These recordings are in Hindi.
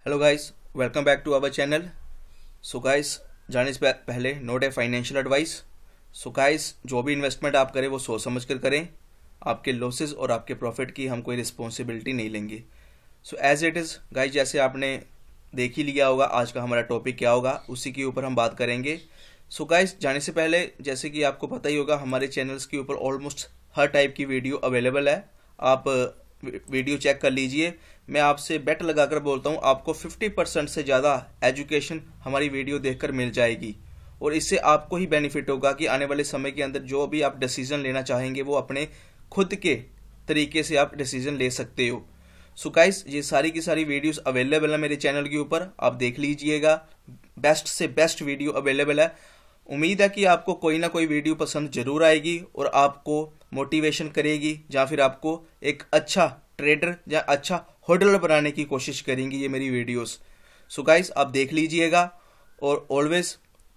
Hello guys, welcome back to our channel. So guys, जाने से पहले note a financial advice. So guys, जो भी इन्वेस्टमेंट आप करें वो सोच समझ कर करें। आपके लॉसेस और आपके प्रॉफिट की हम कोई रिस्पॉन्सिबिलिटी नहीं लेंगे। So as it is guys, जैसे आपने देख ही लिया होगा आज का हमारा टॉपिक क्या होगा, उसी के ऊपर हम बात करेंगे। सो गाइस, जाने से पहले जैसे कि आपको पता ही होगा, हमारे चैनल्स के ऊपर ऑलमोस्ट हर टाइप की वीडियो अवेलेबल है। आप वीडियो चेक कर लीजिए। मैं आपसे बेट लगाकर बोलता हूँ, आपको 50% से ज़्यादा एजुकेशन हमारी वीडियो देखकर मिल जाएगी और इससे आपको ही बेनिफिट होगा कि आने वाले समय के अंदर जो भी आप डिसीजन लेना चाहेंगे वो अपने खुद के तरीके से आप डिसीजन ले सकते हो। सो गाइस, ये सारी की सारी वीडियोस अवेलेबल है मेरे चैनल के ऊपर, आप देख लीजिएगा। बेस्ट से बेस्ट वीडियो अवेलेबल है। उम्मीद है कि आपको कोई ना कोई वीडियो पसंद जरूर आएगी और आपको मोटिवेशन करेगी या फिर आपको एक अच्छा ट्रेडर या अच्छा होल्डर बनाने की कोशिश करेंगी ये मेरी वीडियोस। सो गाइस, आप देख लीजिएगा और ऑलवेज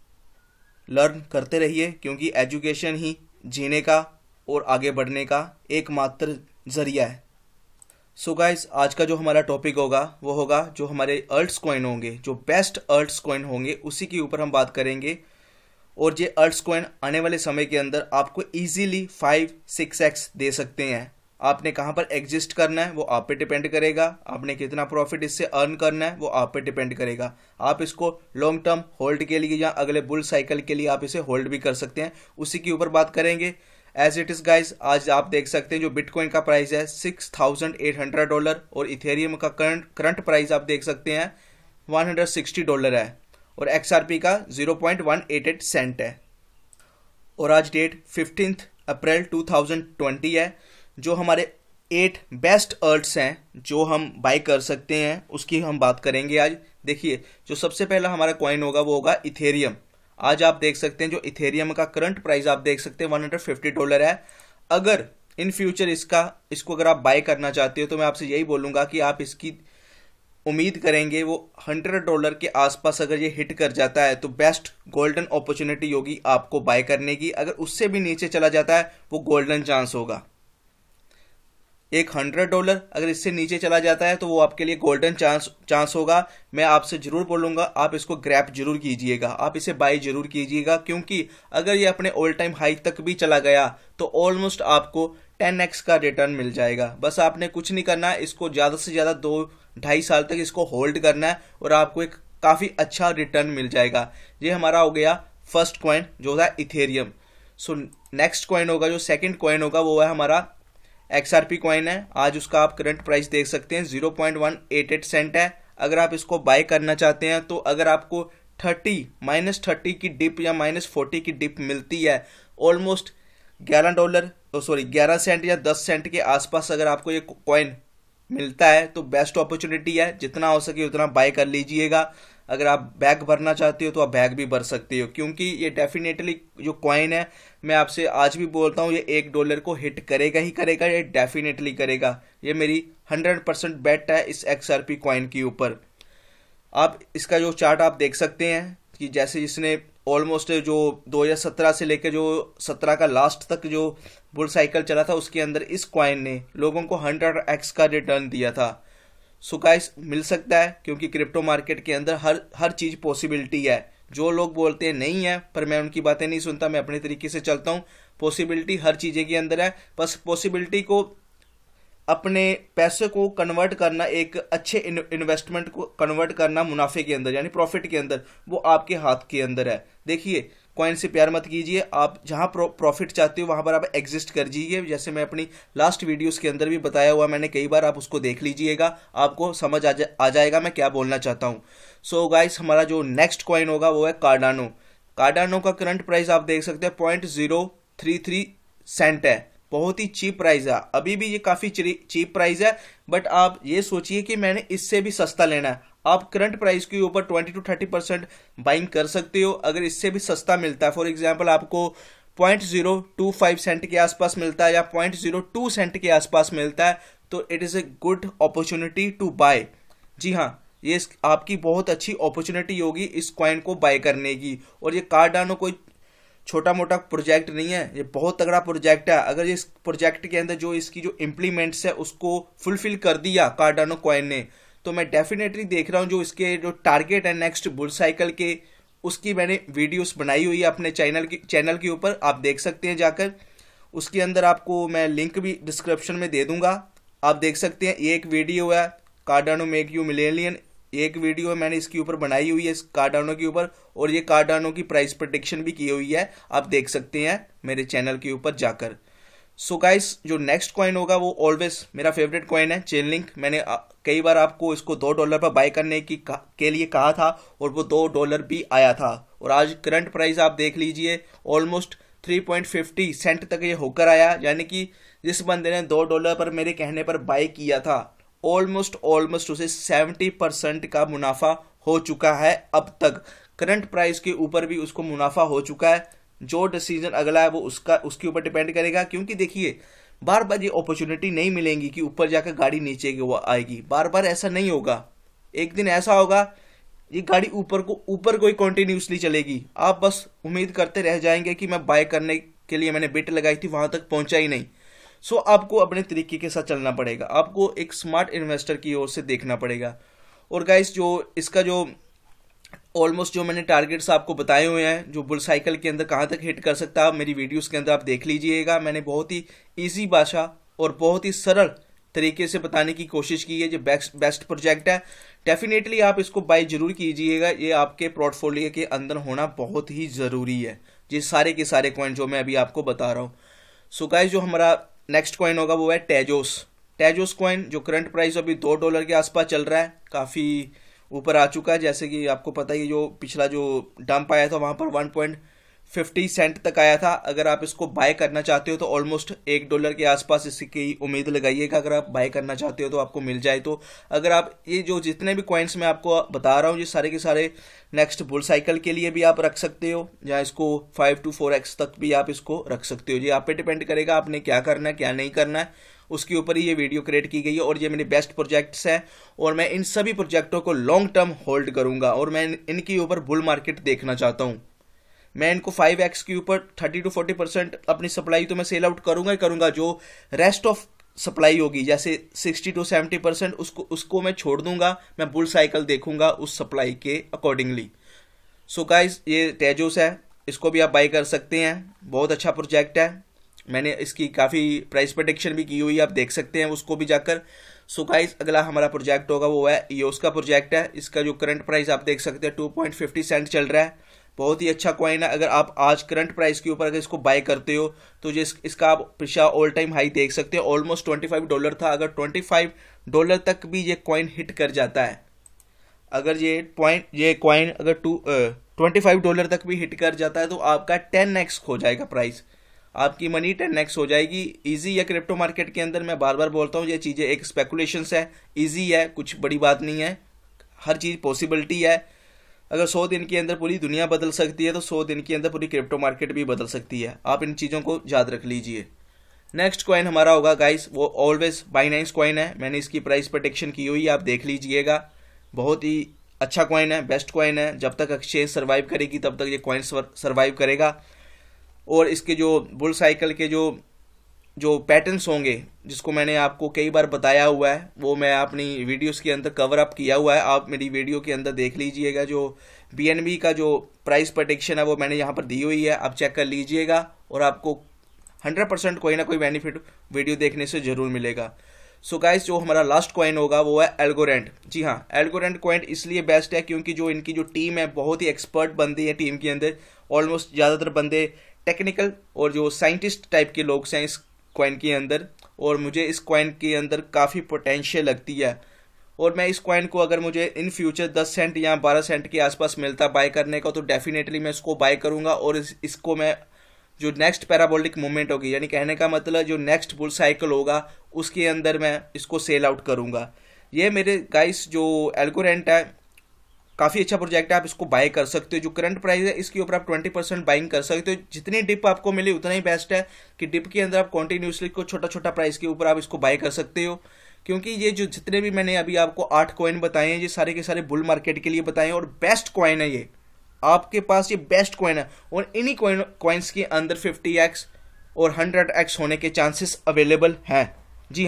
लर्न करते रहिए, क्योंकि एजुकेशन ही जीने का और आगे बढ़ने का एकमात्र जरिया है। सो गाइस, आज का जो हमारा टॉपिक होगा वो होगा जो हमारे अल्ट्स कॉइन होंगे, जो बेस्ट अल्ट्स कॉइन होंगे उसी के ऊपर हम बात करेंगे। और ये अल्ट्स कॉइन आने वाले समय के अंदर आपको इजीली 5-6x दे सकते हैं। आपने कहाँ पर एग्जिस्ट करना है वो आप पे डिपेंड करेगा। आपने कितना प्रॉफिट इससे अर्न करना है वो आप पे डिपेंड करेगा। आप इसको लॉन्ग टर्म होल्ड के लिए या अगले बुल साइकिल के लिए आप इसे होल्ड भी कर सकते हैं, उसी के ऊपर बात करेंगे। एज इट इज गाइज, आज आप देख सकते हैं जो बिटकॉइन का प्राइस है $6,800 और इथेरियम का करंट प्राइस आप देख सकते हैं $160 है और XRP का 0.188 सेंट है। और आज डेट 15 अप्रैल 2020 है। जो हमारे 8 बेस्ट अर्ट्स हैं जो हम बाय कर सकते हैं उसकी हम बात करेंगे आज। देखिए, जो सबसे पहला हमारा कॉइन होगा वो होगा इथेरियम। आज आप देख सकते हैं जो इथेरियम का करंट प्राइस आप देख सकते हैं $150 है। अगर इन फ्यूचर इसको अगर आप बाय करना चाहते हो तो मैं आपसे यही बोलूंगा कि आप इसकी उम्मीद करेंगे वो $100 के आसपास अगर ये हिट कर जाता है तो बेस्ट गोल्डन अपॉर्चुनिटी होगी आपको बाय करने की। अगर उससे भी नीचे चला जाता है वो गोल्डन चांस होगा। एक $100 अगर इससे नीचे चला जाता है तो वो आपके लिए गोल्डन चांस होगा। मैं आपसे जरूर बोलूंगा आप इसको ग्रैब जरूर कीजिएगा, आप इसे बाय जरूर कीजिएगा, क्योंकि अगर ये अपने ऑल टाइम हाई तक भी चला गया तो ऑलमोस्ट आपको 10x का रिटर्न मिल जाएगा। बस आपने कुछ नहीं करना है, इसको ज्यादा से ज्यादा 2-2.5 साल तक इसको होल्ड करना है और आपको एक काफी अच्छा रिटर्न मिल जाएगा। ये हमारा हो गया फर्स्ट कॉइन जो था इथेरियम। सो नेक्स्ट कॉइन होगा, जो सेकंड कॉइन होगा वो है हमारा XRP कॉइन है। आज उसका आप करंट प्राइस देख सकते हैं 0.188 सेंट है। अगर आप इसको बाय करना चाहते हैं तो अगर आपको -30 की डिप या -40 की डिप मिलती है, ऑलमोस्ट $11 सेंट या 10 सेंट के आसपास अगर आपको ये कॉइन मिलता है तो बेस्ट अपॉर्चुनिटी है। जितना हो सके उतना बाय कर लीजिएगा। अगर आप बैग भरना चाहते हो तो आप बैग भी भर सकते हो, क्योंकि ये डेफिनेटली जो कॉइन है, मैं आपसे आज भी बोलता हूँ, ये $1 को हिट करेगा ही करेगा, ये डेफिनेटली करेगा। ये मेरी 100% बेट है इस XRP कॉइन के ऊपर। आप इसका जो चार्ट आप देख सकते हैं कि जैसे इसने ऑलमोस्ट जो 2017 से लेकर जो 17 का लास्ट तक जो बुल साइकिल चला था उसके अंदर इस कॉइन ने लोगों को 100x का रिटर्न दिया था। सो गाइस, मिल सकता है, क्योंकि क्रिप्टो मार्केट के अंदर हर चीज पॉसिबिलिटी है। जो लोग बोलते हैं नहीं है, पर मैं उनकी बातें नहीं सुनता, मैं अपने तरीके से चलता हूँ। पॉसिबिलिटी हर चीजें के अंदर है, बस पॉसिबिलिटी को अपने पैसे को कन्वर्ट करना, एक अच्छे इन्वेस्टमेंट को कन्वर्ट करना मुनाफे के अंदर यानी प्रॉफिट के अंदर, वो आपके हाथ के अंदर है। देखिए, कॉइन से प्यार मत कीजिए, आप जहां प्रॉफिट चाहते हो वहां पर आप एग्जिस्ट कर जाइए। जैसे मैं अपनी लास्ट वीडियोस के अंदर भी बताया हुआ मैंने कई बार, आप उसको देख लीजिएगा, आपको समझ आ जाएगा मैं क्या बोलना चाहता हूं। सो गाइस, हमारा जो नेक्स्ट कॉइन होगा वो है कार्डानो। कार्डानो का करंट प्राइस आप देख सकते हैं 0.033 सेंट है। बहुत ही चीप प्राइस है, अभी भी ये काफी चीप प्राइस है, बट आप ये सोचिए कि मैंने इससे भी सस्ता लेना है। आप करंट प्राइस के ऊपर 20-30% बाइंग कर सकते हो। अगर इससे भी सस्ता मिलता है, फॉर एग्जांपल आपको 0.025 सेंट के आसपास मिलता है या 0.02 सेंट के आसपास मिलता है, तो it is a good opportunity to buy. जी हाँ, ये आपकी बहुत अच्छी अपॉर्चुनिटी होगी इस कॉइन को बाय करने की। और ये कार्डानो कोई छोटा मोटा प्रोजेक्ट नहीं है, ये बहुत तगड़ा प्रोजेक्ट है। अगर इस प्रोजेक्ट के अंदर जो इसकी जो इम्प्लीमेंट्स है उसको फुलफिल कर दिया कार्डानो कॉइन ने, तो मैं डेफिनेटली देख रहा हूँ जो इसके जो टारगेट है नेक्स्ट बुल साइकिल के, उसकी मैंने वीडियोस बनाई हुई है अपने चैनल के ऊपर, आप देख सकते हैं जाकर। उसके अंदर आपको मैं लिंक भी डिस्क्रिप्शन में दे दूंगा, आप देख सकते हैं। ये एक वीडियो है कार्डानो मेक यू मिलेनियन, एक वीडियो है मैंने इसके ऊपर बनाई हुई है इस कार्डानो के ऊपर, और ये कार्डानो की प्राइस प्रेडिक्शन भी की हुई है, आप देख सकते हैं मेरे चैनल के ऊपर जाकर। सो गाइस, जो नेक्स्ट कॉइन होगा वो ऑलवेज मेरा फेवरेट कॉइन है चेनलिंक। मैंने कई बार आपको इसको $2 पर बाय करने के लिए कहा था और वो $2 भी आया था, और आज करंट प्राइस आप देख लीजिए ऑलमोस्ट 3.50 सेंट तक ये होकर आया। यानी कि जिस बंदे ने $2 पर मेरे कहने पर बाय किया था, ऑलमोस्ट उसे 70% का मुनाफा हो चुका है अब तक। करंट प्राइस के ऊपर भी उसको मुनाफा हो चुका है। जो डिसीजन अगला है वो उसके ऊपर डिपेंड करेगा, क्योंकि देखिए बार बार ये अपॉर्चुनिटी नहीं मिलेंगी कि ऊपर जाकर गाड़ी नीचे की आएगी, बार बार ऐसा नहीं होगा। एक दिन ऐसा होगा ये गाड़ी ऊपर को ही कंटिन्यूसली चलेगी, आप बस उम्मीद करते रह जाएंगे कि मैं बाय करने के लिए मैंने बिट लगाई थी वहां तक पहुंचा ही नहीं। सो आपको अपने तरीके के साथ चलना पड़ेगा, आपको एक स्मार्ट इन्वेस्टर की ओर से देखना पड़ेगा। और गाइस, जो इसका जो ऑलमोस्ट जो मैंने टारगेट्स आपको बताए हुए हैं, जो बुल साइकिल के अंदर कहां तक हिट कर सकता है, मेरी वीडियोस के अंदर आप देख लीजिएगा। मैंने बहुत ही इजी भाषा और बहुत ही सरल तरीके से बताने की कोशिश की है। जो बेस्ट प्रोजेक्ट है, डेफिनेटली आप इसको बाय जरूर कीजिएगा, ये आपके पोर्टफोलियो के अंदर होना बहुत ही जरूरी है, ये सारे के सारे कॉइन जो मैं अभी आपको बता रहा हूँ। सो गाइस, जो हमारा नेक्स्ट कॉइन होगा वो है टेजोस कॉइन, जो करंट प्राइस अभी $2 के आसपास चल रहा है, काफी ऊपर आ चुका है। जैसे कि आपको पता ही, जो पिछला जो डंप आया था वहां पर 1.50 सेंट तक आया था। अगर आप इसको बाय करना चाहते हो तो ऑलमोस्ट $1 के आसपास इसकी उम्मीद लगाइएगा, अगर आप बाय करना चाहते हो तो आपको मिल जाए। तो अगर आप ये जो जितने भी कॉइन्स मैं आपको बता रहा हूँ, ये सारे के सारे नेक्स्ट बुल साइकिल के लिए भी आप रख सकते हो, या इसको 5 to 4x तक भी आप इसको रख सकते हो। ये आप पे डिपेंड करेगा आपने क्या करना है क्या नहीं करना है, उसके ऊपर ही ये वीडियो क्रिएट की गई है। और ये मेरे बेस्ट प्रोजेक्ट्स हैं, और मैं इन सभी प्रोजेक्टों को लॉन्ग टर्म होल्ड करूंगा, और मैं इनके ऊपर बुल मार्केट देखना चाहता हूं। मैं इनको 5x के ऊपर 30 to 40% अपनी सप्लाई तो मैं सेल आउट करूंगा ही करूंगा। जो रेस्ट ऑफ सप्लाई होगी, जैसे 60 to 70%, उसको मैं छोड़ दूंगा, मैं बुल साइकिल देखूंगा उस सप्लाई के अकॉर्डिंगली। सो गाइस, ये टेजोस है, इसको भी आप बाय कर सकते हैं, बहुत अच्छा प्रोजेक्ट है। मैंने इसकी काफी प्राइस प्रेडिक्शन भी की हुई है, आप देख सकते हैं उसको भी जाकर। सो गाइस, अगला हमारा प्रोजेक्ट होगा वो है ईओस का प्रोजेक्ट है। इसका जो करंट प्राइस आप देख सकते हैं 2.50 सेंट चल रहा है, बहुत ही अच्छा कॉइन है। अगर आप आज करंट प्राइस के ऊपर अगर इसको बाय करते हो तो इसका आप पिछला ऑल टाइम हाई देख सकते हो, ऑलमोस्ट $25 था। अगर $25 तक भी ये कॉइन हिट कर जाता है, अगर ये कॉइन अगर $25 तक भी हिट कर जाता है तो आपका 10x हो जाएगा प्राइस, आपकी मनी 10x हो जाएगी। इजी है क्रिप्टो मार्केट के अंदर, मैं बार बार बोलता हूँ ये चीजें एक स्पेकुलेशंस है, इजी है, कुछ बड़ी बात नहीं है, हर चीज पॉसिबिलिटी है। अगर 100 दिन के अंदर पूरी दुनिया बदल सकती है तो 100 दिन के अंदर पूरी क्रिप्टो मार्केट भी बदल सकती है, आप इन चीजों को याद रख लीजिए। नेक्स्ट कॉइन हमारा होगा गाइस, वो ऑलवेज बाइनेंस कॉइन है। मैंने इसकी प्राइस प्रेडिक्शन की हुई है, आप देख लीजिएगा, बहुत ही अच्छा कॉइन है, बेस्ट कॉइन है। जब तक एक्सचेंज सर्वाइव करेगी तब तक ये कॉइन सर्वाइव करेगा। और इसके जो बुल साइकिल के जो पैटर्न्स होंगे, जिसको मैंने आपको कई बार बताया हुआ है, वो मैं अपनी वीडियोस के अंदर कवर अप किया हुआ है, आप मेरी वीडियो के अंदर देख लीजिएगा। जो BNB का जो प्राइस प्रेडिक्शन है वो मैंने यहाँ पर दी हुई है, आप चेक कर लीजिएगा, और आपको 100% कोई ना कोई बेनिफिट वीडियो देखने से जरूर मिलेगा। सो गाइस, जो हमारा लास्ट कॉइन होगा वो है एल्गोरेंट। जी हाँ, एल्गोरेंट कॉइन इसलिए बेस्ट है क्योंकि जो इनकी जो टीम है बहुत ही एक्सपर्ट बंदी है टीम के अंदर, ऑलमोस्ट ज्यादातर बंदे टेक्निकल और जो साइंटिस्ट टाइप के लोग हैं इस कॉइन के अंदर, और मुझे इस कॉइन के अंदर काफी पोटेंशियल लगती है। और मैं इस कॉइन को अगर मुझे इन फ्यूचर 10 सेंट या 12 सेंट के आसपास मिलता बाय करने का तो डेफिनेटली मैं इसको बाय करूंगा, और इसको मैं जो नेक्स्ट पैराबोलिक मूवमेंट होगी, यानी कहने का मतलब जो नेक्स्ट बुल साइकिल होगा उसके अंदर मैं इसको सेल आउट करूंगा। ये मेरे गाइस जो एल्गोरेंट है काफी अच्छा प्रोजेक्ट है, आप इसको बाय कर सकते हो। जो करंट प्राइस है इसके ऊपर आप 20% बाइंग कर सकते हो, जितनी डिप आपको मिले उतना ही बेस्ट है कि डिप के अंदर आप कंटिन्यूसली को छोटा छोटा प्राइस के ऊपर आप इसको बाय कर सकते हो। क्योंकि ये जो जितने भी मैंने अभी आपको 8 कॉइन बताए हैं, ये सारे के सारे बुल मार्केट के लिए बताए हैं, और बेस्ट कॉइन है ये, आपके पास ये बेस्ट कॉइन है। और इन्हीं कॉइन्स के अंदर 50x और 100x होने के चांसेस अवेलेबल हैं। जी हाँ,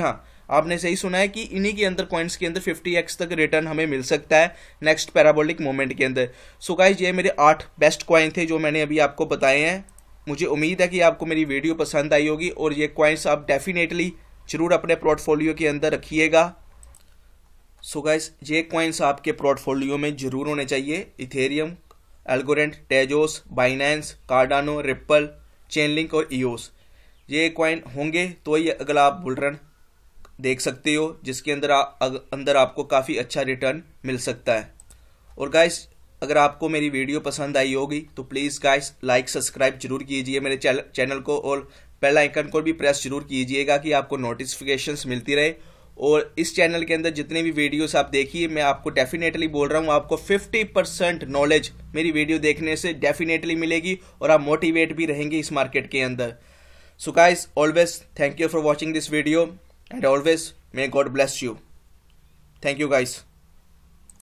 आपने सही सुना है कि इन्हीं के अंदर कॉइन्स के अंदर 50x तक रिटर्न हमें मिल सकता है नेक्स्ट पैराबोलिक मोमेंट के अंदर। सो गाइस ये मेरे 8 बेस्ट कॉइन थे जो मैंने अभी आपको बताए हैं। मुझे उम्मीद है कि आपको मेरी वीडियो पसंद आई होगी और ये कॉइन्स आप डेफिनेटली जरूर अपने पोर्टफोलियो के अंदर रखिएगा। सो गाइस ये कॉइन्स आपके पोर्टफोलियो में जरूर होने चाहिए। Ethereum, Algorand, Tezos, Binance, Cardano, Ripple, Chainlink और ईओस, ये कॉइन होंगे तो ही अगला आप बुल रन देख सकते हो जिसके अंदर आपको काफ़ी अच्छा रिटर्न मिल सकता है। और गाइस अगर आपको मेरी वीडियो पसंद आई होगी तो प्लीज़ गाइस लाइक सब्सक्राइब जरूर कीजिए मेरे चैनल को और बेल आइकन को भी प्रेस जरूर कीजिएगा कि आपको नोटिफिकेशंस मिलती रहे। और इस चैनल के अंदर जितने भी वीडियोस आप देखिए, मैं आपको डेफिनेटली बोल रहा हूँ आपको 50% नॉलेज मेरी वीडियो देखने से डेफिनेटली मिलेगी और आप मोटिवेट भी रहेंगे इस मार्केट के अंदर। So guys always thank you for watching this video and always may God bless you. Thank you guys.